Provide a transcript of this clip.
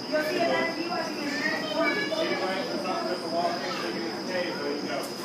You'll see a better view as you get next one. He went to something with the wall, thinking he was cave, but you go.